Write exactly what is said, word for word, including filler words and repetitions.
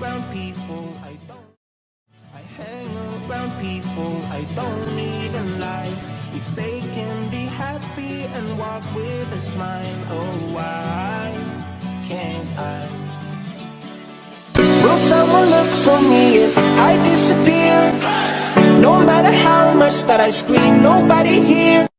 around people I don't. I hang around people I don't even like. If they can be happy and walk with a smile, oh why can't I? Will someone look for me if I disappear? No matter how much that I scream, nobody here.